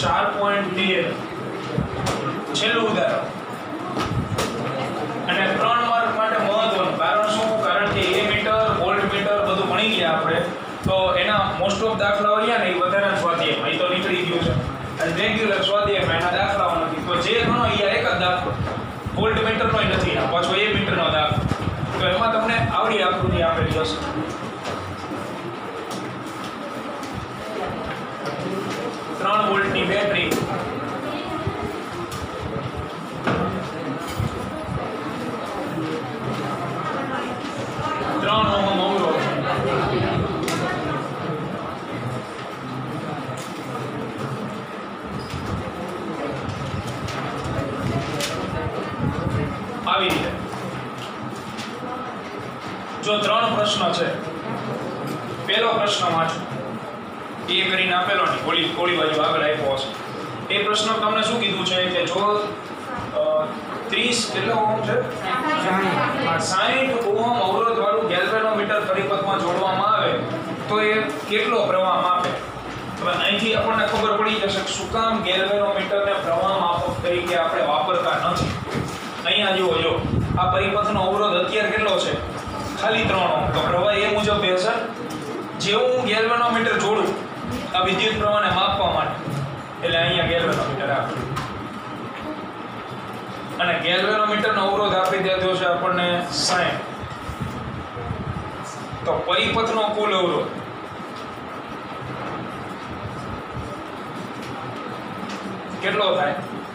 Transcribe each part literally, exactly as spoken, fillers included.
ચાર પોઈન્ટ તેર છેલ્લું ઉદાહરણ અને ત્રણ માર્ક માટે મહત્વનું કારણ શું? કારણ કે એ મીટર વોલ્ટ મીટર બધું ભણી ગયા આપણે, તો એના મોસ્ટ ઓફ દાખલાઓ રહ્યા ને એ વધારે સ્વાધ્યાયમાં, એ તો નીકળી ગયું છે અને રેગ્યુલર સ્વાધ્યાયમાં એના દાખલાઓ નથી, તો જે ગણો એ એક જ દાખલો વોલ્ટ મીટરનો નથી, આ પાછો એ મીટરનો દાખલો, તો એમાં તમને આવડી આકૃતિ આપેલી હશે. ત્રણ વોલ્ટની બેટરી ત્રણ ઓહમ અવરોધ આવી રીતે જો ત્રણ પ્રશ્ન છે, પહેલો પ્રશ્ન વાંચો, એ કરીને આપેલો ને થોડી થોડી બાજુ આગળ આપ્યો હશે. એ પ્રશ્ન તમને શું કીધું છે કે જો ત્રીસ કેટલો ઓહમ છે સાહીઠ ઓહમ અવરોધ વાળું ગેલ્વેનોમીટર પરિપથમાં જોડવામાં આવે તો એ કેટલો પ્રવાહ માપે. હવે અહીંથી આપણને ખબર પડી જશે કે શું કામ ગેલ્વેનોમીટરને પ્રવાહ માપક તરીકે આપણે વાપરતા નથી. અહીંયા જુઓ, જો આ પરિપથનો અવરોધ અત્યારે કેટલો છે? ખાલી ત્રણ ઓહમ. તો પ્રવાહ એ મુજબ હશે. જેવું હું ગેલ્વેનોમીટર જોડું આ વિદ્યુત પ્રવાહને માપવા માટે, એટલે અહીંયા ગેલ્વેનોમીટર આપે અને ગેલ્વેનોમીટરનો અવરોધ આપી દેતો છે આપણને સાઈઠ. તો પરિપથનો કુલ અવરોધ કેટલો થાય?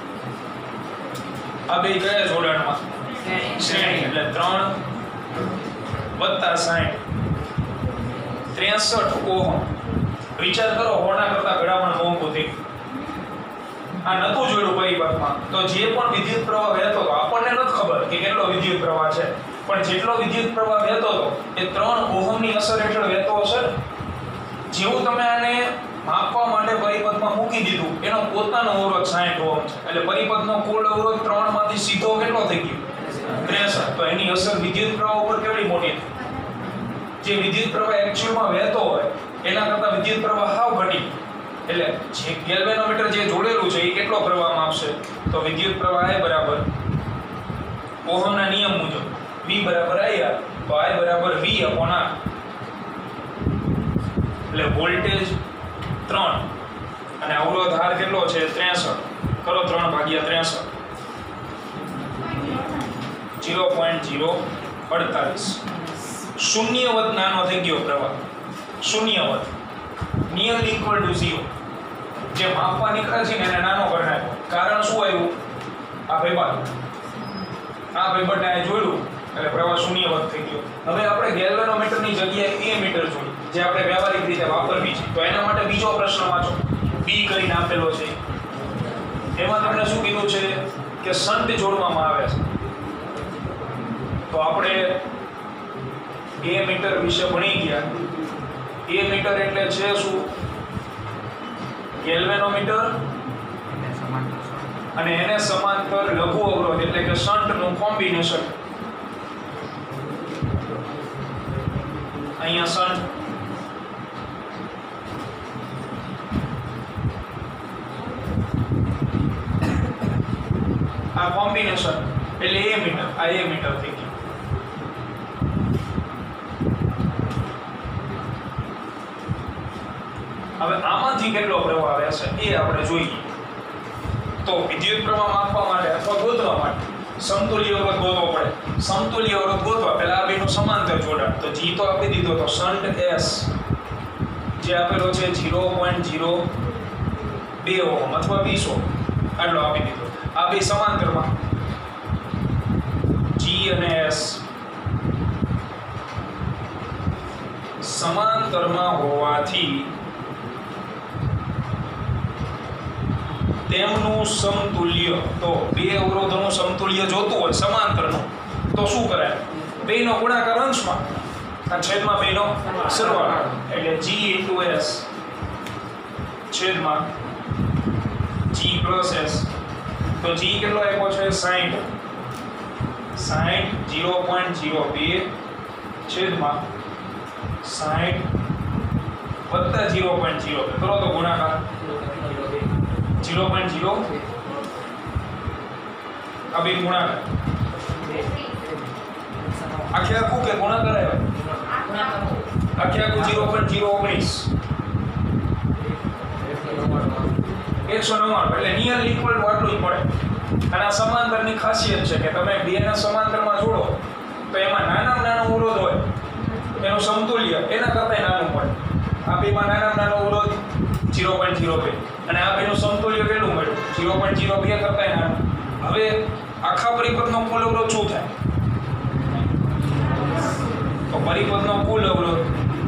આ બે કયા જોડાણમાં? શ્રેણી, એટલે ત્રણ વત્તા સાઈઠ ત્રેસઠ ઓહમ. વિચાર કરો, હોના કરતા ઘડામણ મોંઘું થઈ. આ નતું જોયું પરિપથમાં, તો જે પણ વિદ્યુત પ્રવાહ વહેતો હતો આપણને નથી ખબર કે કેટલો વિદ્યુત પ્રવાહ છે, પણ જેટલો વિદ્યુત પ્રવાહ વહેતો હતો એ ત્રણ ઓહમની અસર હેઠળ વહેતો હશે. જેવું તમે આને માપવા માટે પરિપથમાં મૂકી દીધું, એનો પોતાનો અવરોધ સાઈઠ ઓહમ છે, એટલે પરિપથનો કુલ અવરોધ ત્રણ માંથી સીધો કેટલો થઈ ગયો? ત્રેસઠ. તો એની અસર વિદ્યુત પ્રવાહ ઉપર કેવડી મોટી થઈ? જે વિદ્યુત પ્રવાહ એક્ચ્યુઅલમાં વહેતો હોય એના કરતા વિદ્યુત પ્રવાહ હાવ ઘટી, એટલે જે ગેલ્વેનોમીટર જે જોડેલું છે એ કેટલો પ્રવાહ માપશે? તો વિદ્યુત પ્રવાહ I બરાબર ઓહમના નિયમ મુજબ V બરાબર I R, તો I બરાબર V upon R. એટલે વોલ્ટેજ ત્રણ અને અવરોધ R કેટલો છે? ત્રેસઠ. કરો ત્રણ ભાગ્યા ત્રેસઠ, ઝીરો પોઈન્ટ ઝીરો અડતાલીસ. શૂન્યવત નાનો થઈ ગયો પ્રવાહ, શૂન્યવત, નિયર ઇક્વલ ટુ ઝીરો. જે માપવા નીકળે છે ને એને નાનો કરી નાખ્યો. કારણ શું આવ્યું? આ ભાઈબંધ આ ભાઈબંધને આ જોયું એટલે પ્રવાહ શૂન્યવત થઈ ગયો. હવે આપણે ગેલ્વેનોમીટરની જગ્યાએ એ મીટર જોયું જે આપણે વ્યવહારિક રીતે વાપરવી છે, તો એના માટે બીજો પ્રશ્ન વાંચો, બી કરીને આપેલો છે. એમાં તમને શું કીધું છે કે શન્ટ જોડવામાં આવે છે. તો આપણે એ મીટર વિશે ભણી ગયા. એ મીટર એટલે છે શું? ગેલ્વેનોમીટર અને એને સમાંતર લઘુ અવરોધ એટલે કે શન્ટનું કોમ્બિનેશન. અહીંયા શન્ટ, આ કોમ્બિનેશન એટલે એ મીટર, આ એ મીટર થઈ ગયું. હવે આમાંથી કેટલો પ્રવાહ વહેશે એ આપણે જોઈએ. તો વિદ્યુત પ્રવાહ માપવા માટે અથવા ગોતવા માટે સમતુલ્ય અવરોધ ગોતવો પડે. સમતુલ્ય અવરોધ ગોતવા પહેલા આ બેનું સમાંતર જોડાણ, તો G તો આપી દીધો, તો શન્ટ S જે આપેલો છે ઝીરો પોઈન્ટ ઝીરો બે ઓહમ અથવા વીસ ઓહમ આટલો આપી દીધો. આ બે સમાંતરમાં G અને S સમાંતરમાં હોવાથી તેમનું સમતુલ્ય, તો બે અવરોધોનું સમતુલ્ય જોતું હોય સમાંતરનું, તો શું કરાય? બેનો ગુણાકાર અંશમાં આ છેદમાં બેનો સરવાળો, એટલે G into S છેદમાં G plus S. તો G કેટલો આપ્યો છે? સાઈઠ. સાઈઠ ઝીરો પોઈન્ટ ઝીરો બે છેદમાં સાઈઠ વત્તા ઝીરો પોઈન્ટ ઝીરો બે. કરો તો ગુણાકાર ઝીરો પોઈન્ટ ઝીરો આ બે ગુણાકાર આખે આખું કે ગુણાકાર આવ્યો આખે આખું ઝીરો પોઈન્ટ ઝીરો ઓગણીસ એકસો નવ્વાણું એટલે નિયરલી ઇક્વલ આટલું જ પડે. અને આ સમાંતરની ખાસિયત છે કે તમે બે ના સમાંતરમાં જોડો તો એમાં નાનામાં નાનો અવરોધ હોય એનું સમતુલ્ય એના કરતાં નાનું પડે. આ બેમાં નાનામાં નાનો અવરોધ ઝીરો પોઈન્ટ ઝીરો બે અને આ બેનું સમતુલ્ય કેટલું મળ્યું ઝીરો પોઈન્ટ ઝીરો બે કરતાં નાનું. હવે આખા પરિપથનો કુલ અવરોધ શું થાય તો પરિપથનો કુલ અવરોધ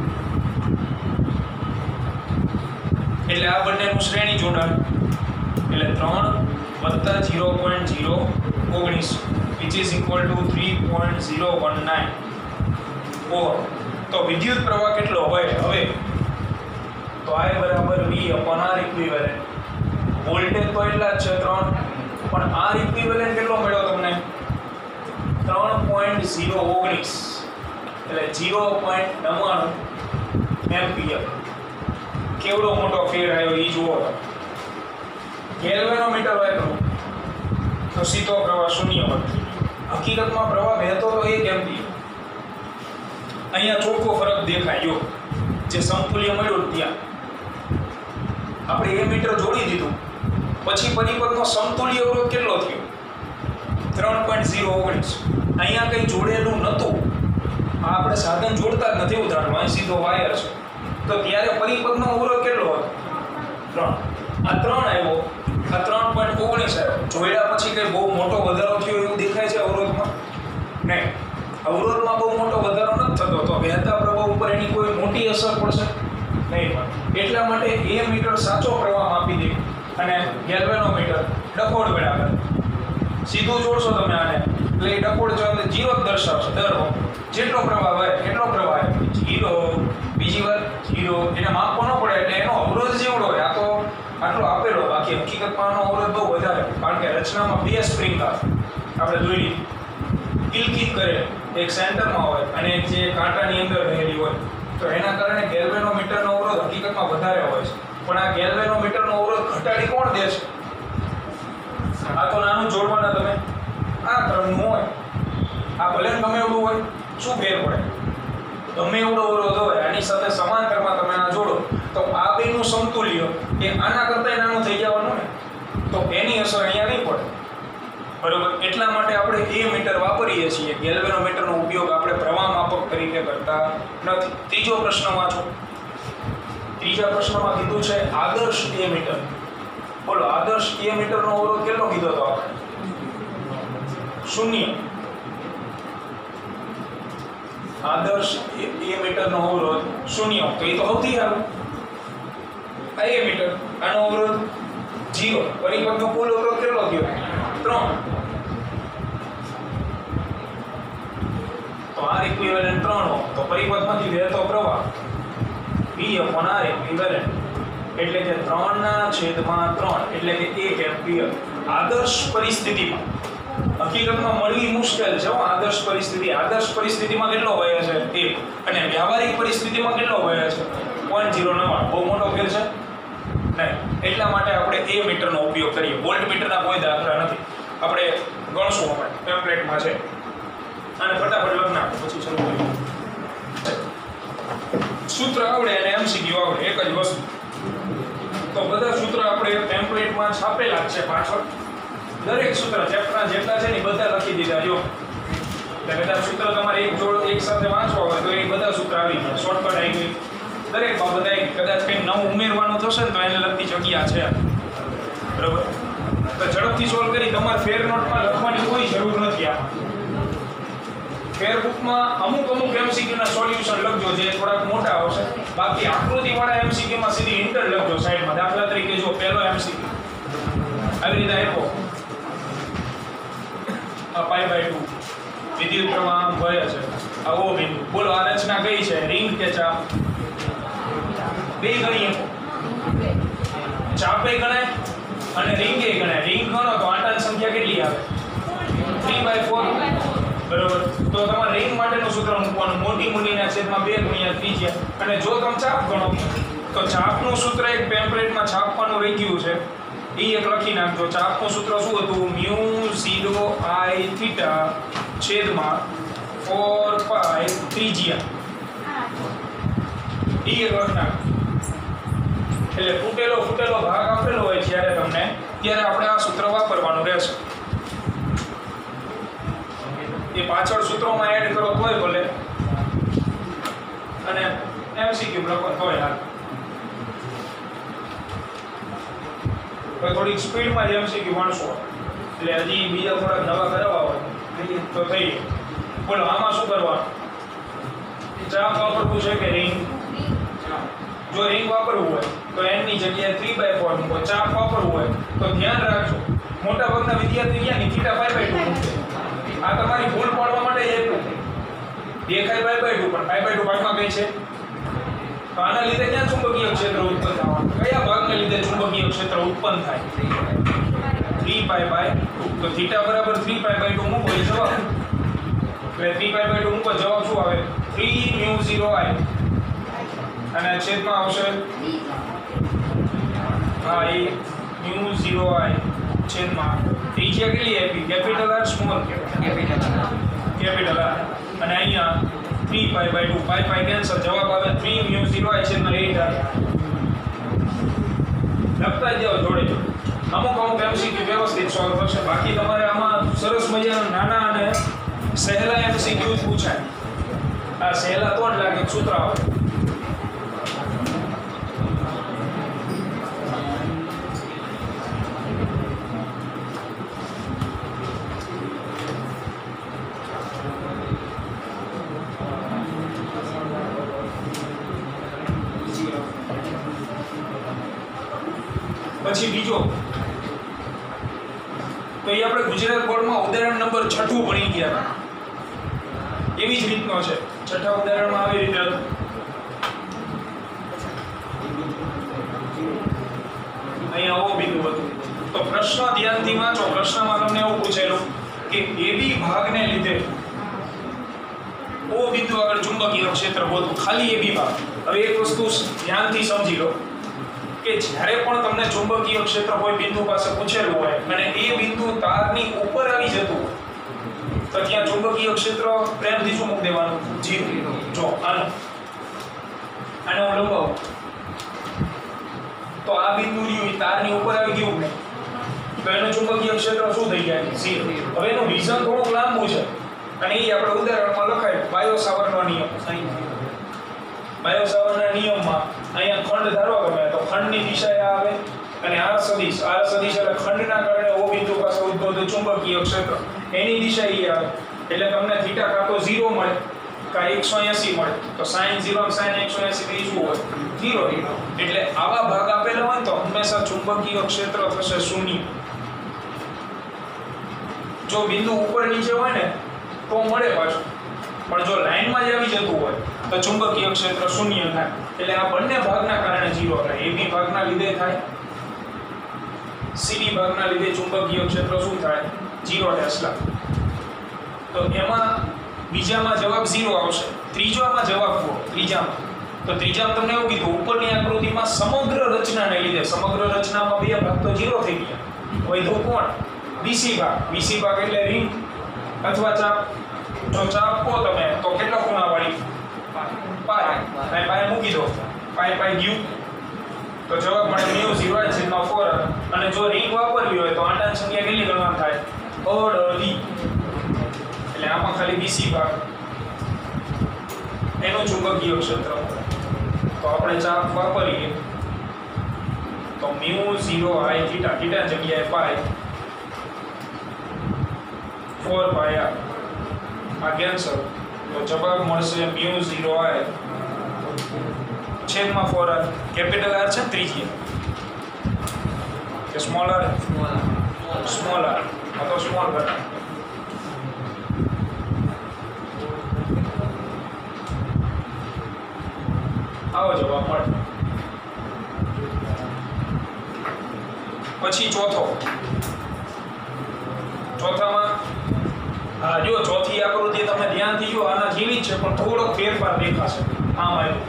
એટલે આ બંનેનું શ્રેણી જોડાણ એટલે ત્રણ વત્તા ઝીરો પોઈન્ટ ઝીરો ઓગણીસ which is equal to three point zero one nine ohm. તો વિદ્યુત પ્રવાહ કેટલો હોય હવે તો I બરાબર V upon R equivalent. Voltage તો એટલા જ છે ત્રણ પણ R ઇક્વિવેલેન્ટ કેટલો મળ્યો તમને ત્રણ પોઈન્ટ ઝીરો ઓગણીસ એટલે ઝીરો પોઈન્ટ નવ્વાણું એમ્પિયર. કેવડો મોટો ફેર આવ્યો એ જુઓ. ગેલ્વેનોમીટર વાપરો તો સીધો પ્રવાહ શૂન્ય હોય. હકીકતમાં પ્રવાહ વહેતો તો એક એમ્પિયર. અહીંયા ચોખ્ખો ફરક દેખાયો જે સમતુલ્ય મળ્યું ત્યાં આપણે એ મીટર જોડી દીધું પછી પરિપથનો સમતુલ્ય અવરોધ કેટલો થયો ત્રણ પોઈન્ટ ઝીરો ઓગણીસ. અહીંયા કંઈ જોડેલું નહોતું. આ આપણે સાધન જોડતા જ નથી ઉદાહરણમાં સીધો વાયર છે તો ત્યારે પરિપથનો અવરોધ કેટલો હતો ત્રણ. આ ત્રણ આવ્યો આ ત્રણ પોઈન્ટ ઓગણીસ આવ્યો. જોડ્યા પછી કંઈ બહુ મોટો વધારો થયો એવું દેખાય છે અવરોધમાં નહીં. અવરોધમાં બહુ મોટો વધારો નથી થતો તો વહેતા પ્રવાહ ઉપર એની કોઈ મોટી અસર પડશે નહીં પણ એટલા માટે એ મીટર સાચો પ્રવાહ માપી દે અને ગેલ્વેનોમીટર ડકોડ વેળા કરે. સીધું જોડશો તમે આને એટલે એ ડકોડ જો જીરો જ દર્શાવશે દર વખતે જેટલો પ્રવાહ હોય એટલો પ્રવાહ જીરો બીજી વાર જીરો એને માપવો ન પડે એટલે એનો અવરોધ જેવડો હોય આ તો આટલો આપેલો બાકી હકીકતમાં આનો અવરોધ બહુ વધારે કારણ કે રચનામાં બે સ્પ્રિંગ આપણે જોઈ લીધી કિલકિલ કરે એક સેન્ટરમાં હોય અને એક જે કાંટાની અંદર રહેલી હોય તો એના કારણે ગેલ્વેનોમીટરનો અવરોધ હકીકતમાં વધારે હોય છે પણ આ ગેલ્વેનોમીટરનો અવરોધ ઘટાડી કોણ દે છે આ તો નાનું જોડવાના તમે આ ક્રમનું હોય આ ભલે ગમે એવડું હોય શું ફેર પડે ગમે એવડો અવરોધ હોય આની સાથે સમાંતરમાં તમે આ જોડો તો આ બેનું સમતુલ્ય એ આના કરતાં નાનું થઈ જવાનું ને તો એની અસર અહીંયા નહીં પડે બરોબર. એટલા માટે આપણે એ મીટર વાપરીએ છીએ. ગેલ્વેનોમીટરનો ઉપયોગ આપણે પ્રવાહ માપક તરીકે કરતા નથી. ત્રીજો પ્રશ્ન વાંચો. ત્રીજા પ્રશ્નમાં કીધું છે આદર્શ એ મીટર. બોલો આદર્શ એ મીટરનો અવરોધ કેટલો કીધો હતો આપણે શૂન્ય. આદર્શ એ મીટરનો અવરોધ શૂન્ય તો એ તો સૌથી સારું. આ એ મીટર આનો અવરોધ જીરો. પરિપથનો કુલ અવરોધ કેટલો થયો ત્રણ તો R ઇક્વિવેલેન્ટ ત્રણ ઓહ્મ તો પરિપથમાંથી વહેતો પ્રવાહ V અપોન R ઇક્વિવેલેન્ટ એટલે કે ત્રણ ના છેદમાં ત્રણ એટલે કે એક એમ્પિયર. આદર્શ પરિસ્થિતિમાં હકીકતમાં મળવી મુશ્કેલ છે આદર્શ પરિસ્થિતિ. આદર્શ પરિસ્થિતિમાં કેટલો વહે છે એક અને વ્યવહારિક પરિસ્થિતિમાં કેટલો વહે છે પોઈન્ટ ઝીરો નવ્વાણું. બહુ મોટો ફેર છે નહીં. એટલા માટે આપણે એ મીટરનો ઉપયોગ કરીએ. વોલ્ટ મીટરના કોઈ દાખલા નથી. આપણે ગણશું આપણે ટેમ્પલેટમાં છે અને ફટાફટ લખ નાખો પછી શરૂ કરીએ. સૂત્ર આવડે અને એમસીક્યુ આવડે એક જ વસ્તુ. તો બધા સૂત્ર આપણે ટેમ્પલેટમાં છાપેલા જ છે પાછળ. દરેક સૂત્ર ચેપ્ટરના જેટલા છે ને બધા લખી દીધા જો. એટલે બધા સૂત્ર તમારે એક જોડ એક સાથે વાંચવા હોય તો એ બધા સૂત્ર આવી ગયા. શોર્ટકટ આવી ગઈ દરેક બાબત આવી. કદાચ કંઈક નવું ઉમેરવાનું થશે ને તો એને લગતી જગ્યા છે બરાબર. તો ઝડપથી સોલ્વ કરી તમારે ફેર નોટમાં લખવાની કોઈ જરૂર નથી. આમાં ફેર બુકમાં અમુક અમુક એમસીક્યુના સોલ્યુશન લખજો જે થોડાક મોટા આવશે. બાકી આકૃતિવાળા એમસીક્યુમાં સીધી ઇન્ટર લખજો સાઈડમાં. દાખલા તરીકે જો પહેલો એમસીક્યુ આવી રીતે આપ્યો આ પાઈ બાય ટુ વિદ્યુત પ્રવાહ વહે છે આ ઓ બિંદુ. બોલો આ રચના કઈ છે રિંગ કે ચાપ? બે ગણીએ. ચાપે ગણાય અને રિંગે ગણાય. રિંગ ગણો તો આંટાની સંખ્યા કેટલી આવે થ્રી બાય ફોર બરોબર. તો તમારે રિંગ માટેનું સૂત્ર મૂકવાનું મોટી મુનિના છેદમાં બે ગુણ્યા ત્રિજ્યા. અને જો તમે ચાપ ગણો તો ચાપનું સૂત્ર એક પેમ્પલેટમાં છાપવાનું રહી ગયું છે એ એક લખી નાખજો. ચાપનું સૂત્ર શું હતું? મ્યુ ઝીરો આઈ થીટા છેદમાં ફોર પાઈ ત્રિજ્યા. એ એક લખી નાખજો. એટલે ફૂટેલો ફૂટેલો ભાગ આપેલો હોય જ્યારે તમને, ત્યારે આપણે આ સૂત્ર વાપરવાનું રહેશે. એ પાછળ સૂત્રોમાં એડ કરો તોય ભલે, અને એમસીક્યુ લખો તોય હાલ. થોડીક સ્પીડમાં જ એમસીક્યુ ભણશો એટલે હજી બીજા થોડાક નવા કરાવવા હોય તો થઈ. બોલો આમાં શું કરવાનું? ચાપ વાપરવું છે કે રિંગ? જો રિંગ વાપરવું હોય તો n ની જગ્યાએ થ્રી બાય ફોર મૂકો. ચાપ વાપરવું હોય તો ધ્યાન રાખજો, મોટા ભાગના વિદ્યાર્થી અહીંયા થીટા પાઈ બાય ટુ મૂકે. આ તમારી ભૂલ પાડવા માટે એટલું દેખાય પાઈ બાય ટુ, પણ પાઈ બાય ટુ ભાગમાં કઈ છે? તો આના લીધે ક્યાં ચુંબકીય ક્ષેત્ર ઉત્પન્ન થવાનું? કયા ભાગને લીધે ચુંબકીય ક્ષેત્ર ઉત્પન્ન થાય? Three pi by two. તો થીટા બરાબર થ્રી પાઈ બાય ટુ મૂકો એ જવાબ. એટલે થ્રી પાઈ બાય ટુ મૂકો, જવાબ શું આવે? Three mu zero I. અને છેદમાં આવશે હા એ મ્યુ ઝીરો આઈ છેદમાં ત્રિજ્યા કેટલી આપી? Capital R small capital capital R. અને અહીંયા three pi by two, pi pi cancel, જવાબ આવે થ્રી મ્યુ ઝીરો આઈ છેદમાં એટ આર. લખતા જ જાઓ જોડે જોડે. અમુક અમુક એમસીક્યુ વ્યવસ્થિત સોલ્વ થશે. બાકી તમારે આમાં સરસ મજાના નાના અને સહેલા એમસીક્યુ પૂછાય. આ સહેલા તો જ લાગે સૂત્ર આવે. પછી બીજો તો એ આપણે ગુજરાત બોર્ડમાં ઉદાહરણ નંબર છઠ્ઠું ભણી ગયા. એવી જ રીતનો છે. છઠ્ઠા ઉદાહરણમાં આવી રીતે હતું. અહીંયા આવો બિંદુ હતું. તો પ્રશ્ન ધ્યાનથી વાંચો. પ્રશ્નમાં તમને એવું પૂછેલું કે એબી ભાગને લીધે ઓ બિંદુ આગળ ચુંબકીય ક્ષેત્ર ગોતો. ખાલી એબી ભાગ. હવે એક વસ્તુ ધ્યાનથી સમજી લો કે જ્યારે પણ તમને ચુંબકીય ક્ષેત્ર કોઈ બિંદુ પાસે પૂછેલું હોય અને એ બિંદુ તારની ઉપર આવી જતું તો ત્યાં ચુંબકીય ક્ષેત્ર પ્રેમથી શું મૂકી દેવાનું? જીરો. જો આનો આને હું લંબાવું તો આ બિંદુ રહ્યું તારની ઉપર આવી ગયું ને, તો એનું ચુંબકીય ક્ષેત્ર શું થઈ જાય? ઝીરો. હવે એનું રીઝન થોડુંક લાંબુ છે અને એ આપણે ઉદાહરણમાં લખાય. બાયો-સાવર્ટનો નિયમ. બાયો-સાવર્ટના નિયમમાં અહીંયા ખંડ ધારો તમે તો ખંડની દિશા આવે અને આર સદિશ આર સદિશ એટલે ખંડના કારણે ઓ બિંદુ પાસે ઉદ્ભવતું ચુંબકીય ક્ષેત્ર એની દિશા એ આવે. એટલે તમને થીટા કાં તો ઝીરો મળે કાં એકસો એંસી મળે. તો સાઈન ઝીરો અને સાઈન એકસો એંસી થી શું હોય? ઝીરો. એટલે આવા ભાગ આપેલા હોય તો હંમેશા ચુંબકીય ક્ષેત્ર થશે શૂન્ય. જો બિંદુ ઉપર નીચે હોય ને તો મળે પાછું, પણ જો લાઈનમાં જ આવી જતું હોય તો ચુંબકીય ક્ષેત્ર શૂન્ય થાય. એટલે આ બંને ભાગના કારણે ઝીરો થાય. એબી ભાગના લીધે થાય, સીડી ભાગના લીધે ચુંબકીય ક્ષેત્ર શું થાય? Zero tesla. તો એમાં બીજામાં જવાબ ઝીરો આવશે. ત્રીજામાં જવાબ કહો. ત્રીજામાં તો ત્રીજામાં તમને એવું કીધું ઉપરની આકૃતિમાં સમગ્ર રચનાને લીધે, સમગ્ર રચનામાં બે ભાગ તો ઝીરો થઈ ગયા. વધ્યો કોણ? બીસી ભાગ. બીસી ભાગ એટલે રિંગ અથવા ચાપ. જો ચાપ કહો તમે તો કેટલા ખૂણા વાળી? પાઈ. અને પાઈ મૂકી દો. પાઈ પાઈ ગયું તો જવાબ મળે મ્યુ ઝીરો આઈ છેદમાં ફોર. અને જો રિંગ વાપરવી હોય તો આંટાની સંખ્યા કેટલી ગણવાની થાય? અડધી. એટલે આમાં ખાલી બીસી ભાગ એનું ચુંબકીય ક્ષેત્ર. તો આપણે ચાપ વાપરીએ તો mu zero I theta, theta જગ્યાએ પાઈ ફોર પાઈ આ આ કેન્સલ. તો જવાબ મળશે મ્યુ ઝીરો આઈ છેદમાં ફોર આર. કેપિટલ આર છે ત્રીજી કે સ્મોલ આર? Small R. આ તો સ્મોલ ઘટક. આવો જવાબ મળે. પછી ચોથો. ચોથામાં હા જો ચોથી આકૃતિ તમે ધ્યાનથી જો આના જેવી જ છે પણ થોડોક ફેરફાર દેખાશે. આમ આવ્યું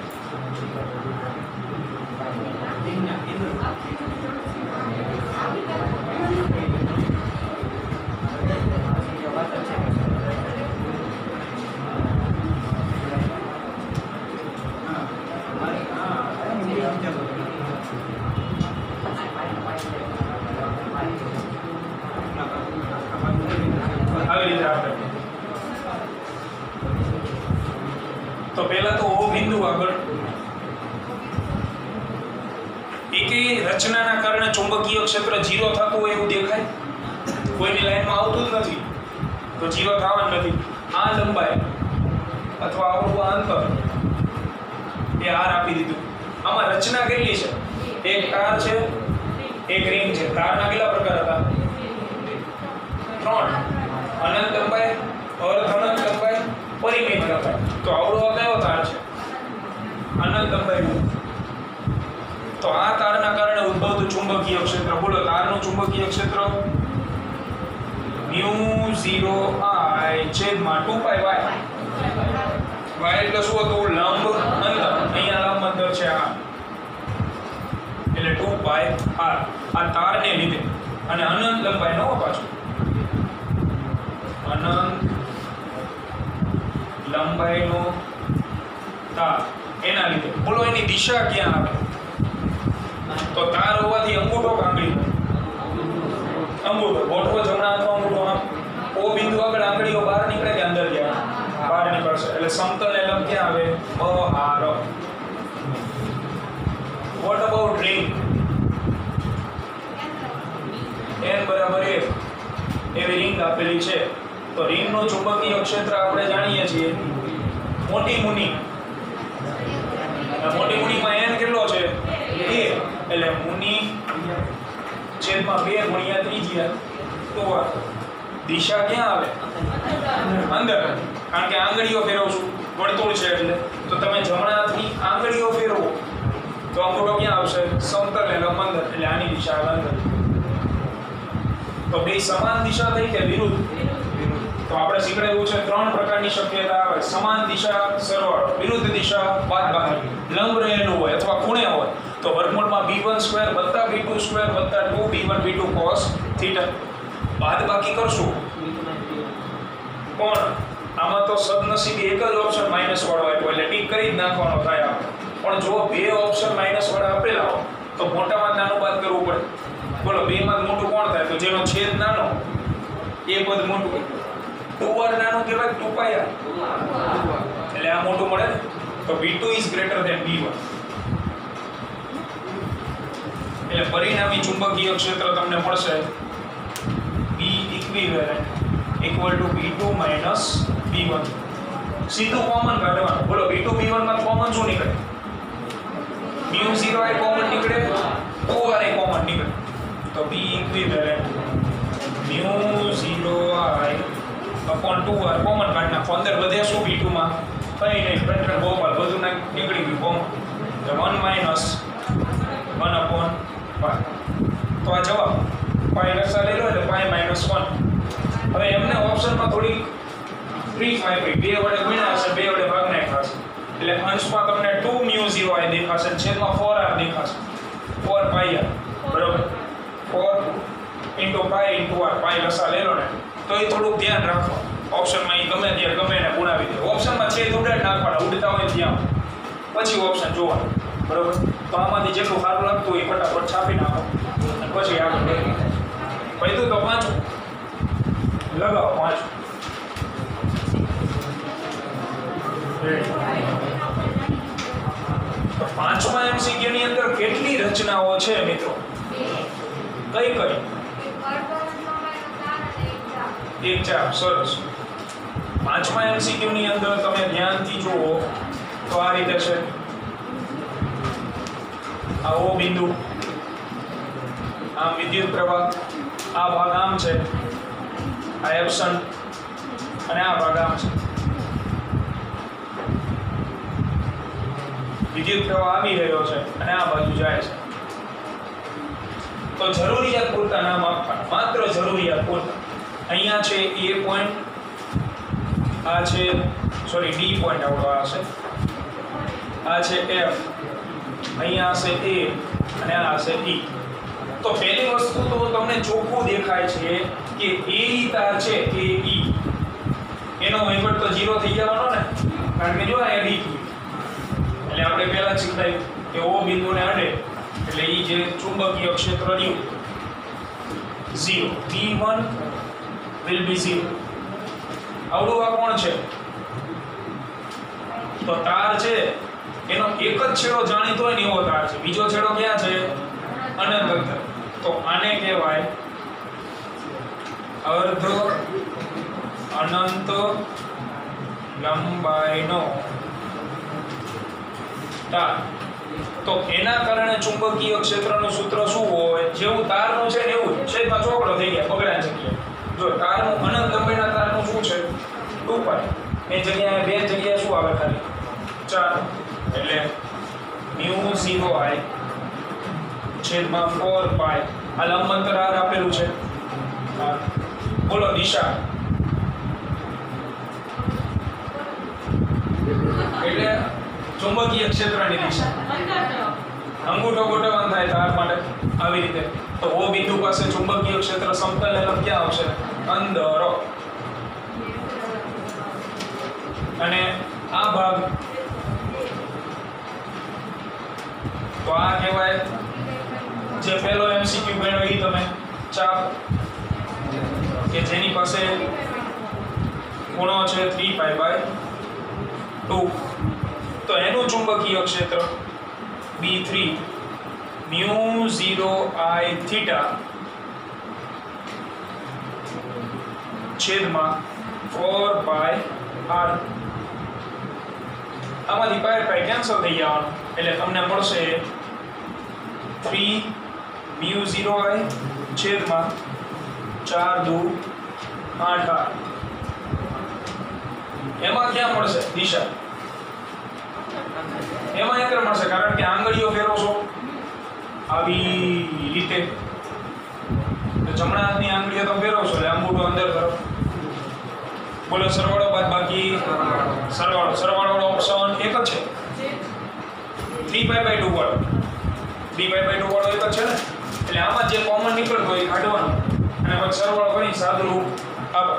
એકેય રચનાના કારણે ચુંબકીય ક્ષેત્ર ઝીરો થતું હોય એવું દેખાય? કોઈની લાઈનમાં આવતું જ નથી તો ઝીરો થવાનું નથી. આ લંબાઈ અથવા આવડું અંતર એ આર આપી દીધું. આમાં રચના કેટલી છે? એક તાર છે, એક રિંગ છે. તારના કેટલા પ્રકાર હતા? ત્રણ. અનંત લંબાઈ, અર્ધ અનંત લંબાઈ, પરિમિત લંબાઈ. તો આવડો કયો તાર છે? અનંત લંબાઈ. તો આ તારના કારણે ઉદ્ભવતું ચુંબકીય ક્ષેત્ર, બોલો તારનું ચુંબકીય ક્ષેત્ર મ્યુ ઝીરો આઈ છેદમાં ટુ પાઈ વાય. વાય એટલે શું હતું? લંબ અંતર. અહીંયા લંબ અંતર છે આ, એટલે ટુ પાઈ આર. આ તારને લીધે અને અનંત લંબાઈ નો પાછો અનંત લંબાઈનો તાર એના લીધે. બોલો એની દિશા ક્યાં આવે? તો તાર હોવાથી અંગૂઠો કાંગળી, અંગૂઠો ગોઠવો જમણા હાથમાં અંગૂઠો આમ ઓ બિંદુ આગળ આંગળીઓ બહાર નીકળે કે અંદર જાય? બહાર નીકળશે. એટલે સમતલ ને લંબ ક્યાં આવે? બહાર. What about ring? n બરાબર એક એવી રિંગ આપેલી છે. તો રિંગનું ચુંબકીય ક્ષેત્ર આપણે જાણીએ છીએ મોટી મુની. મોટી મુનીમાં n કેટલો છે? બે. એટલે મુની છેદમાં બે ગુણ્યા ત્રિજ્યા. તો દિશા ક્યાં આવે? અંદર. કારણ કે આંગળીઓ ફેરવશું, વર્તુળ છે એટલે. તો તમે જમણા હાથની આંગળીઓ ફેરવો તો અંગૂઠો ક્યાં આવશે? સમતલ ને લંબ અંદર. એટલે આની દિશા આવે અંદર. તો બે સમાન દિશા થઈ કે વિરુદ્ધ? તો આપણે શીખવાડ્યું છે ત્રણ પ્રકારની શક્યતા આવે: સમાન દિશા સરવાળો, વિરુદ્ધ દિશા બાદબાકી, લંબ રહેલું હોય અથવા ખૂણે હોય તો વર્ગમૂળમાં બી વન સ્ક્વેર વત્તા બી ટુ સ્ક્વેર વત્તા two B one B two cos theta. બાદબાકી કરશું પણ આમાં તો સદનસીબે એક જ ઓપ્શન માઈનસ વાળો આપ્યો એટલે ટીક કરી જ નાખવાનો થાય આપણે. પણ જો બે ઓપ્શન માઈનસ વાળા આપેલા હોય તો મોટામાં નાનું બાદ કરવું પડે. બોલો બે માં મોટું કોણ થાય? તો જેનો છેદ નાનો એ પદ મોટું. ટુ આર નાનું કહેવાય, ટુ પાઈ આર. એટલે આ મોટું મળે ને. તો B two is greater than B one. એટલે પરિણામી ચુંબકીય ક્ષેત્ર તમને મળશે B equivalent equal to B two minus B one. સીધું કોમન કાઢવાનું. બોલો બી ટુ બી વન માં કોમન શું નીકળે? મ્યુ ઝીરો આઈ કોમન નીકળે, ટુ આર આઈ કોમન નીકળે. તો B equivalent mu zero I upon two R common કાઢી નાખો. અંદર વધે શું? બી ટુ માં કઈ નહીં, પેટ્રન ગોપાલ બધું ના નીકળી ગયું કોમન. તો one minus one upon pi. તો આ જવાબ પાઈ લસા લઈ લો એટલે પાઈ માઈનસ વન. હવે એમને ઓપ્શનમાં થોડી ટ્રીક આપી, બે વડે ગુણ્યા હશે, બે વડે ભાગ નાખ્યા હશે. એટલે અંશમાં તમને ટુ મ્યુ ઝીરો આઈ દેખાશે, છેદમાં ફોર આર દેખાશે. ફોર પાઈ આર બરોબર. Four into pi into R. Pi લસા લઈ લો ને તો એ થોડુંક ધ્યાન રાખો. ઓપ્શનમાં એ ગમે ત્યારે ગમે એને ગુણાવી દે. ઓપ્શનમાં છેદ ઉડાડ નાખવાના, ઉડતા હોય ત્યાં પછી ઓપ્શન જોવાનું બરોબર. તો આમાંથી જેટલું સારું લાગતું હોય ફટાફટ છાપી નાખો અને પછી આગળ વધો. પૈતું તો પાંચું લગાવો. પાંચું તો પાંચમા એમસીક્યુ ની અંદર કેટલી રચનાઓ છે મિત્રો? કઈ કઈ? એક ચાપ. સરસ. પાંચમા એમસીક્યુ ની અંદર તમે ધ્યાનથી જુઓ તો આ રીતે છે. આ ઓ બિંદુ, આમ વિદ્યુત પ્રવાહ, આ ભાગ આમ છે, આ એપ્સન અને આ ભાગ આમ છે. વિદ્યુત પ્રવાહ આવી રહ્યો છે અને આ બાજુ જાય છે. તો જરૂરિયાત પૂરતા નામ આપવાના, માત્ર જરૂરિયાત પૂરતા. અહીંયા છે એ પોઈન્ટ, આ છે સોરી ડી પોઈન્ટ આવડો આ છે, આ છે એફ, અહીંયા હશે એ અને આ હશે ઈ. તો પહેલી વસ્તુ તો તમને ચોખ્ખું દેખાય છે કે એ ઈ તાર છે, એ ઈ એનો વહીવટ તો ઝીરો થઈ જવાનો ને, કારણ કે જો આ ડી એટલે આપણે પહેલા જ શીખવાયું કે ઓ બિંદુને અડે એટલે ઈ જે ચુંબકીય ક્ષેત્ર રહ્યું zero. B one will be zero. આવડું આ કોણ છે? તો તાર છે એનો એક જ છેડો જાણીતો હોય ને એવો તાર છે. બીજો છેડો ક્યાં છે? અનંત અંતર. તો આને કહેવાય અર્ધ અનંત લંબાઈનો તાર. તો એના કારણે ચુંબકીય ક્ષેત્રનું સૂત્ર શું હોય? જેવું તારનું છે ને એવું છેદમાં ચોકડો થઈ ગયા બગડા જગ્યાએ. જો તારનું અનંત લંબાઈના તારનું શું છે? Two pi. એ જગ્યાએ બે જગ્યાએ શું આવે? ખાલી ચાર. એટલે મ્યુ ઝીરો આઈ છેદમાં ફોર પાઈ. આ લંબ અંતર આર આપેલું છે. બોલો દિશા. એટલે ચુંબકીય ક્ષેત્રની દિશા અંગૂઠો ગોઠવવાનું થાય તાર માટે આવી રીતે. તો ઓ બિંદુ પાસે ચુંબકીય ક્ષેત્ર સમતલ એટલે ક્યાં આવશે? અંદર. અને આ ભાગ તો આ કહેવાય જે પહેલો એમસીક્યુ ગણ્યો એ તમે ચાપ કે જેની પાસે ખૂણો છે થ્રી પાઈ બાય ટુ. તો એનું ચુંબકીય ક્ષેત્ર B three mu zero I theta છેદમાં ફોર પાઈ આર. આમાંથી પાઈ પાઈ કેન્સલ થઈ જવાનું એટલે તમને મળશે થ્રી મ્યુ ઝીરો આઈ છેદમાં ચાર દુ આઠ આર. એમાં ક્યાં મળશે દિશા? એમાં અંતર મળશે કારણ કે આંગળીઓ ફેરવશો આવી રીતે. તો જમણા હાથની આંગળીઓ તમે ફેરવશો એટલે અંગૂઠો અંદર તરફ. બોલો સરવાળો બાદ બાકી સરવાળો. સરવાળોનો ઓપ્શન એક જ છે. થ્રી પાઈ બાય ટુ વાળો થ્રી પાઈ બાય ટુ વાળો એક જ છે ને. એટલે આમાં જે કોમન નીકળતો હોય એ કાઢવાનું અને પછી સરવાળો કરી સાદું રૂપ આપો.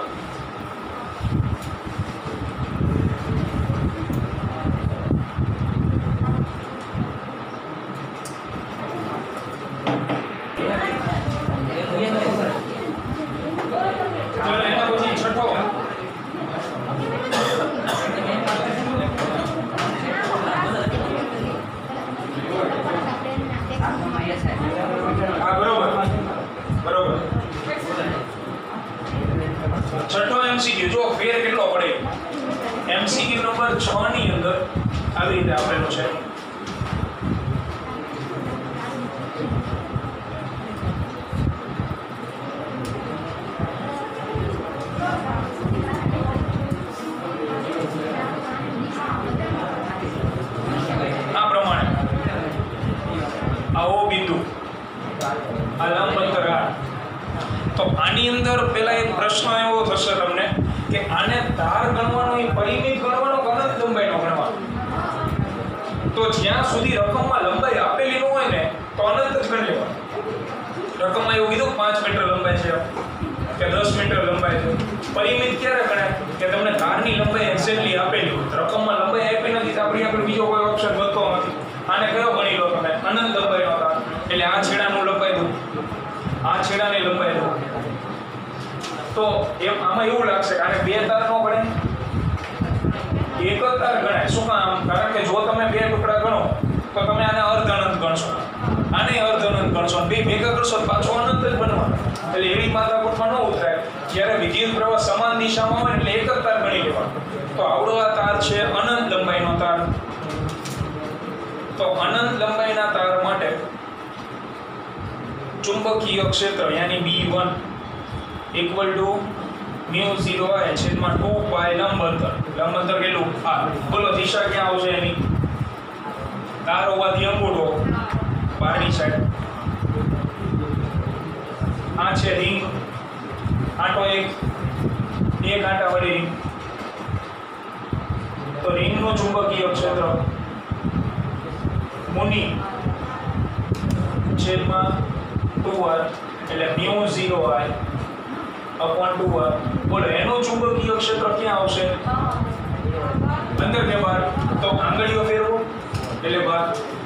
છઠ્ઠો એમસીક્યુ જો ફેર કેટલો પડે. એમસીક્યુ નંબર છ ની અંદર આવી રીતે આપેલું છે. આ પ્રમાણે આવો બિંદુ આ લંબ અંતર આ. તો આની અંદર પેલા એક પ્રશ્ન એવો થશે તમને કે આને ધાર ગણવાનો એ પરિમિત ગણવાનો કે અનંત લંબાઈનો ગણવાનો? તો જ્યાં સુધી રકમમાં લંબાઈ આપેલી ન હોય ને તો અનંત જ ગણી લેવાનું. રકમમાં એવું કીધું પાંચ મીટર લંબાઈ છે કે દસ મીટર લંબાઈ છે. પરિમિત ક્યારે ગણાય કે તમને ધારની લંબાઈ એક્ઝેક્ટલી આપેલી હોય. રકમમાં લંબાઈ આપી નથી તો આપણી આગળ બીજો કોઈ ઓપ્શન વધતો નથી. આને કયો ગણી લો તમે? અનંત લંબાઈનો ધાર. એટલે આ છેડાનું લંબાઈ દો, આ છેડાની લંબાઈ દો. તો એમ આમાં એવું લાગશે કે આને બે તાર ન ગણે, એક જ તાર ગણાય. શું કામ? કારણ કે જો તમે બે ટુકડા ગણો તો તમે આને અર્ધ અનંત ગણશો, આને અર્ધ અનંત ગણશો, બે ભેગા કરશો પાછો અનંત જ બનવાનો. એટલે એવી માથાકૂટમાં ન ઉતરાય. જ્યારે વિદ્યુત પ્રવાહ સમાન દિશામાં હોય એટલે એક જ તાર ગણી લેવાનો. તો આવડો આ તાર છે અનંત લંબાઈનો તાર. તો અનંત લંબાઈના તાર માટે ચુંબકીય ક્ષેત્ર યાની B one equal to mu zero I છેદમાં ટુ પાઈ લંબ અંતર. લંબ અંતર કેટલું? આ. બોલો દિશા ક્યાં આવશે એની? તાર હોવાથી અંગૂઠો બહારની સાઈડ. આ છે રિંગ, આંટો એક એક આંટા વાળી રિંગ. તો રિંગનું ચુંબકીય ક્ષેત્ર મુનિ છેદમાં ટુ આર એટલે mu zero I upon two R. બોલો એનું ચુંબકીય ક્ષેત્ર ક્યાં આવશે? અંદર કે બહાર? તો આંગળીઓ ફેરવો એટલે બહાર.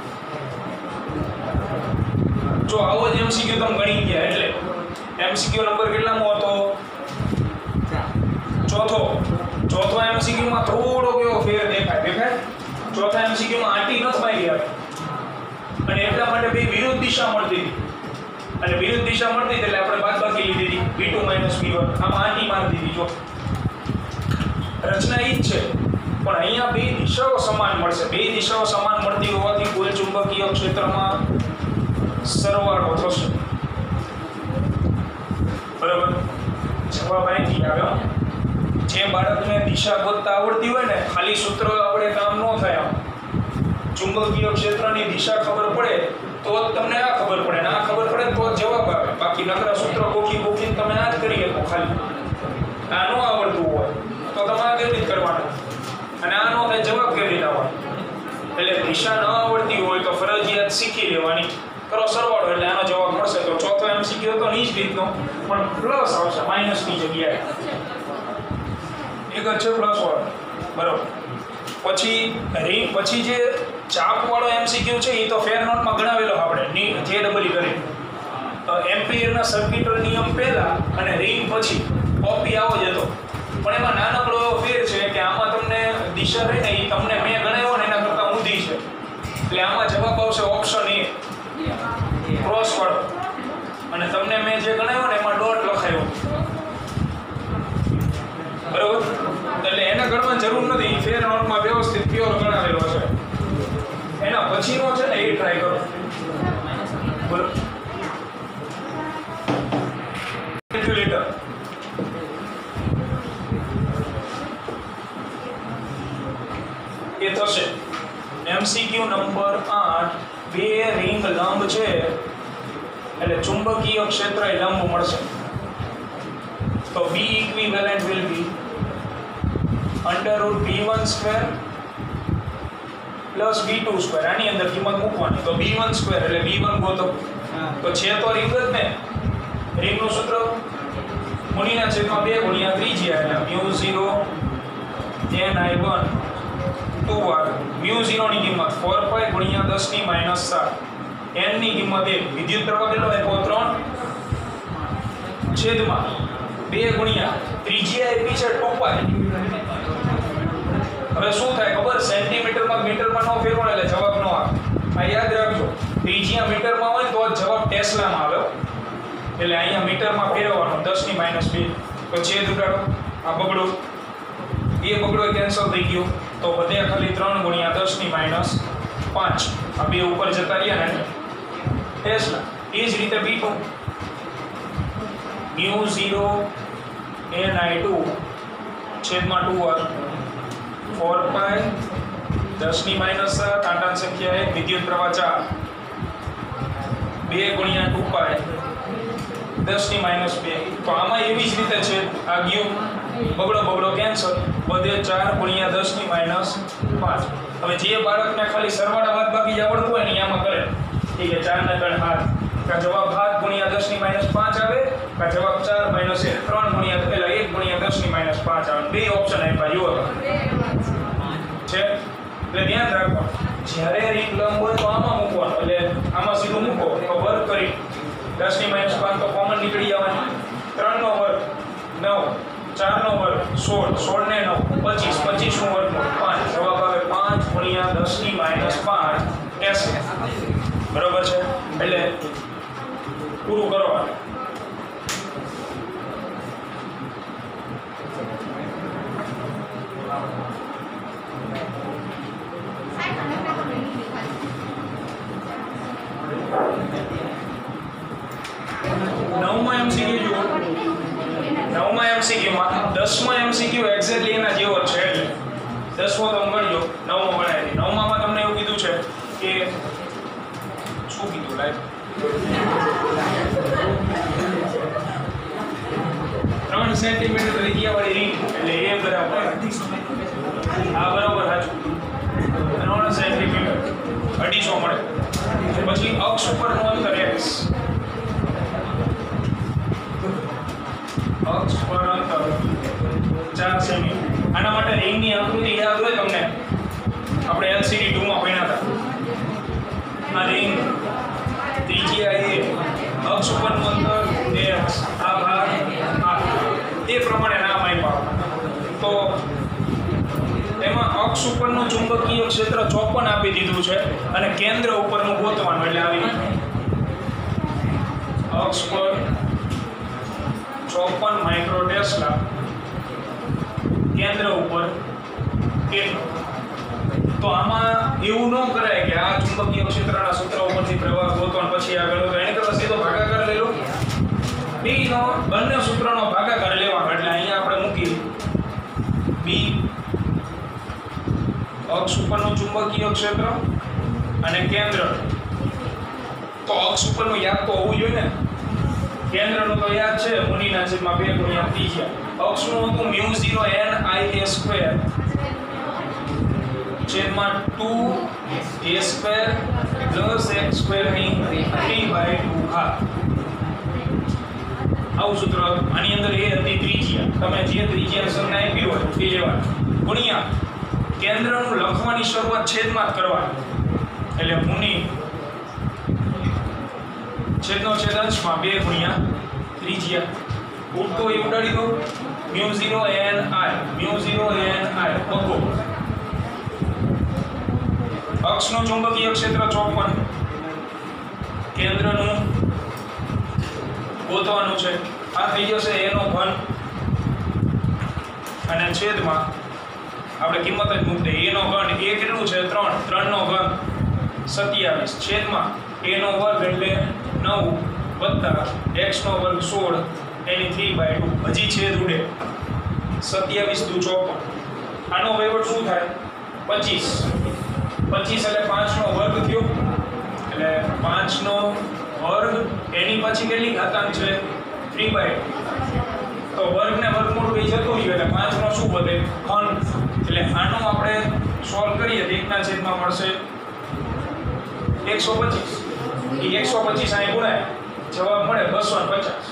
જો આવો જ એમસીક્યુ તમે ગણી ગયા એટલે એમસીક્યુ નંબર કેટલામો હતો? ચોથો. ચોથો એમસીક્યુ માં થોડો કેવો ફેર દેખાય દેખાય ચોથા એમસીક્યુ માં આંટી નથી મારી આવે અને એટલા માટે બે વિરુદ્ધ દિશા મળતી હતી અને વિરુદ્ધ દિશા મળતી એટલે આપણે બાદબાકી લીધી હતી V two minus V one. આમાં આની મારી દીધી. જો રચના ઈ જ છે પણ અહીંયા બે દિશાઓ સમાન મળશે. બે દિશાઓ સમાન મળતી હોવાથી કુલ ચુંબકીય ક્ષેત્રમાં સરવાળો થશે. બરાબર. જવાબ અહીંથી આવ્યો. જે બાળકને દિશા ગોતતા આવડતી હોય ને ખાલી સૂત્ર આપણે કામ ન થાય. આમ ચુંબકીય ક્ષેત્રની દિશા ખબર પડે તો જ તમને આ ખબર પડે ને આ ખબર પડે તો જ જવાબ આવે. બાકી નકરા સૂત્ર ગોખી ગોખીને તમે આ જ કરી શકો. ખાલી આ ન આવડતું હોય તો તમે આ કેવી રીતે કરવાનું અને આ ન થાય જવાબ કેવી રીતે આવવાનો. એટલે દિશા ન આવડતી હોય તો ફરજિયાત શીખી લેવાની. કરો સરવાળો એટલે આનો જવાબ મળશે. તો ચોથો એમસીક્યુ હતો ની જ રીતનો પણ પ્લસ આવશે માઇનસ ની જગ્યાએ. એક જ છે પ્લસ વાળો. બરાબર. પછી રિંગ પછી જે ચાપ વાળો એમસીક્યુ છે એ તો ફેરનોટમાં ગણાવેલો આપણે ની જે ડબલ કરી એમ્પિયરના સર્કિટલ નિયમ પહેલા અને રિંગ પછી કોપી આવો જ હતો પણ એમાં નાનકડો એવો ફેર છે કે આમાં તમને દિશા રહી ને એ તમને મેં ગણાવ્યો ને એના કરતાં ઊંધી છે એટલે આમાં જવાબ આવશે ઓપ્શન એ ક્રોસ વાળો અને તમને મેં જે ગણાવ્યો ને એમાં ડોટ લખાયો. બરાબર. એટલે એને ગણવાની જરૂર નથી. ફેર નોટમાં વ્યવસ્થિત પ્યોર ગણાવેલો છે. એના પછીનો છે ને એ ટ્રાય કરો. બોલો. કેલ્ક્યુલેટર એ થશે એમસીક્યુ નંબર આઠ. બે રિંગ લંબ છે એટલે ચુંબકીય ક્ષેત્ર એ લંબ મળશે. તો B equivalent will be under root b one square plus b two square. આની અંદર કિંમત મૂકવાની તો b one square એટલે b one ગોતો. તો છે તો રિંગ જ ને. રિંગનું સૂત્ર ગુણ્યા છેદમાં બે ગુણ્યા ત્રિજ્યા એટલે mu zero n i one two r. mu zero ની કિંમત four pi ગુણ્યા દસ ની માઈનસ સાત. n ની કિંમત એક. વિદ્યુત પ્રવાહ કેટલો આપ્યો ત્રણ છેદમાં બે ગુણ્યા ત્રિજ્યા આપી છે ટુ પાઈ. હવે શું થાય ખબર સેન્ટીમીટરમાં મીટરમાં નો ફેરવો એટલે જવાબ નો આવે. આ યાદ રાખજો. ત્રિજ્યા મીટરમાં હોય તો જવાબ ટેસ્લામાં આવે એટલે અહીંયા મીટરમાં ફેરવવાનો દસ ની માઈનસ બે. તો છેદ ઉડાડો આ બગડો એ બગડો કેન્સલ થઈ ગયો તો વધે ખાલી ત્રણ ગુણ્યા દસ ની માઈનસ પાંચ. આ બે ઉપર જતા રહ્યા ને ટેસ્લા. એ જ રીતે B two mu zero n i two છેદમાં ટુ r four pi દસ ની માઈનસ સાત. આંટાની સંખ્યા એક. વિદ્યુત પ્રવાહ ચાર બે ગુણ્યા ટુ પાઈ દસ ની માઈનસ બે. તો આમાં એવી જ રીતે છે. આ ગયું બગડો બગડો કેન્સલ વધે ચાર ગુણ્યા દસ ની માઈનસ પાંચ. હવે જે બાળકને ખાલી સરવાળા બાદબાકી આવડતું હોય ને આમાં કરે ઠીક છે. ચાર ને ત્રણ હાથ કા જવાબ સાત ગુણ્યા દસ ની માઈનસ પાંચ આવે કા જવાબ ચાર માઈનસ એક ત્રણ ગુણ્યા પેલા એક ગુણ્યા દસ ની માઈનસ પાંચ આવે. બે ઓપ્શન આપ્યા જુઓ છે. એટલે ધ્યાન રાખવાનું જ્યારે રીંગ લંબ હોય તો આમાં મૂકવાનું એટલે આમાં સીધું મૂકો તો વર્ગ કરી દસ ની માઈનસ પાંચ તો કોમન નીકળી જવાની. ત્રણ નો વર્ગ નવ ચાર નો વર્ગ સોળ સોળ ને નવ પચીસ પચીસ નો વર્ગ પાંચ. જવાબ આવે પાંચ ગુણ્યા દસ ની માઈનસ પાંચ એસી. બરોબર છે. એટલે પૂરું કરવાનું. નવમા એમસીક્યુ જુઓ. નવમા એમસીક્યુમાં દસમા એમસીક્યુ એક્ઝેક્ટલી એના જેવો છે. દસમો તમે ગણજો નવમો ગણાય. નવમામાં તમને એવું કીધું છે કે શું કીધું લાઈક ત્રણ સેન્ટીમીટર ત્રિજ્યા વાળી રીંગ એટલે એ બરાબર આ બરાબર સાચું ત્રણ સેન્ટીમીટર અઢીસો મળે. પછી અક્ષ ઉપરનું અંતર એક્સ અક્ષ પર અંતર ચાર સેમી. આના માટે રીંગની આકૃતિ યાદ હોય તમને આપણે એલસીડી ટુ માં ભણ્યા હતા. આ રીંગ ત્રિજ્યા એ અક્ષ ઉપરનું અંતર x આ ભાગ આ તે પ્રમાણે નામ આપ્યા. તો એમાં અક્ષ અક્ષ ઉપરનું ચુંબકીય ક્ષેત્ર ચોપન આપી દીધું છે અને કેન્દ્ર ઉપરનું ગોતવાનું એટલે આવી રીતે અક્ષ પર ચોપન માઇક્રો ટેસ્લા, કેન્દ્ર ઉપર કેટલો. તો આમાં એવું ન કરાય કે આ ચુંબકીય ક્ષેત્રના સૂત્ર ઉપરથી પ્રવાહ ગોતવાનો પછી આગળ તો એને કરતા સીધો ભાગાકાર લઈ લો. બી નો બંને સૂત્રનો ભાગાકાર લેવાનો એટલે અહીંયા આપણે મૂકી બી અક્ષ ઉપરનું ચુંબકીય ક્ષેત્ર અને કેન્દ્ર. તો અક્ષ ઉપરનું યાદ તો હોવું જોઈએ ને, કેન્દ્રનું તો યાદ છે મુનિના છેદમાં બે ગુણ્યા ત્રિજ્યા. અક્ષનું હતું mu zero N I a square છેદમાં two a square plus x square ની થ્રી બાય ટુ ઘાત. આવું સૂત્ર આની અંદર એ હતી ત્રિજ્યા, તમે જે ત્રિજ્યા સંજ્ઞા આપી હોય એ લેવાની ગુણ્યા કેન્દ્રનું લખવાની શરૂઆત છેદમાં જ કરવાની એટલે મુનિ છેદનો છેદ અંશમાં બે ગુણ્યા ત્રિજ્યા. ઉડતો એ ઉડાડી દો mu zero N I mu zero N I પગો. અક્ષનું ચુંબકીય ક્ષેત્ર ચોપન, કેન્દ્રનું ગોતવાનું છે. આ થઈ જશે એનો ઘન અને છેદમાં આપણે કિંમત જ મૂકી દઈએ. એનો ઘન એ કેટલું છે ત્રણ, ત્રણ નો ઘન સત્યાવીસ છેદમાં એનો વર્ગ એટલે નવ વત્તા એક્સ નો વર્ગ સોળ એની થ્રી બાય ટુ. હજી છેદ ઉડે સત્યાવીસ દુ ચોપન. આનો વહીવટ શું થાય પચીસ. પચીસ એટલે પાંચ નો વર્ગ થયો એટલે પાંચ નો વર્ગ એની પછી કેટલી ઘાતાંક છે થ્રી બાય ટુ. તો વર્ગ ને વર્ગમૂળ બે જતું રહ્યું એટલે પાંચ નો શું વધે ઘન. એટલે આનો આપણે સોલ્વ કરીએ તો એકના છેદમાં મળશે એકસો પચીસ. એ એકસો પચીસ અહીં ગુણાય જવાબ મળે બસો પચાસ.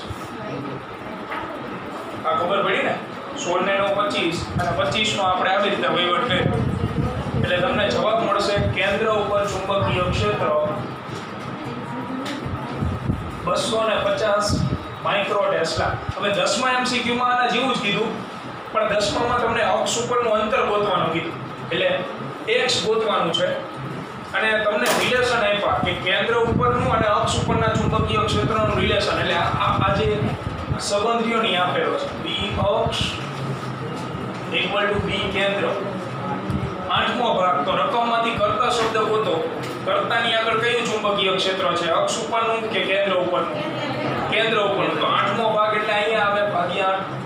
આ ખબર પડી ને સોળ ને નવ પચીસ અને પચીસ નો આપણે આવી રીતે વહીવટ કરીએ એટલે તમને જવાબ મળશે કેન્દ્ર ઉપર ચુંબકીય ક્ષેત્ર બસો ને પચાસ માઇક્રો ટેસ્લા. હવે દસમા એમસીક્યુ માં આના જેવું જ કીધું પણ દસમામાં તમને અક્ષ ઉપરનું અંતર ગોતવાનું કીધું એટલે એક્સ ગોતવાનું છે અને તમને રિલેશન આપ્યા કે કેન્દ્ર ઉપરનું અને અક્ષ ઉપરના ચુંબકીય ક્ષેત્રનું રિલેશન એટલે આ આ જે સંબંધીઓ ની આપેલો છે બી અક્ષ ઇક્વલ ટુ બી કેન્દ્ર. આઠમો ભાગ તો રકમમાંથી કર્તા શબ્દ ગોતો. કર્તાની આગળ કયું ચુંબકીય ક્ષેત્ર છે અક્ષ ઉપરનું કે કેન્દ્ર ઉપરનું? કેન્દ્ર ઉપરનું. તો આઠમો ભાગ એટલે અહીંયા આવે ભાગ્યા આઠ.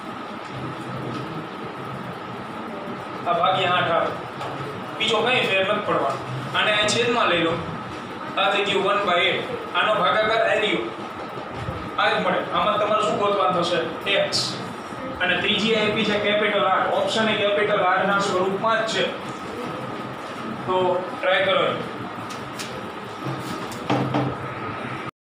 આ ભાગ્યા આઠ આવે બીજો કઈ ફેર નથી પડવાનો. આને આ છેદમાં લઈ લો આ થઈ ગયું વન બાય એટ. આનો ભાગાકાર આ રહ્યો આ જ મળે. આમાં તમારે શું ગોતવાનું થશે x અને ત્રીજી આપી છે capital R. Option A capital R ના સ્વરૂપમાં જ છે તો ટ્રાય કરો.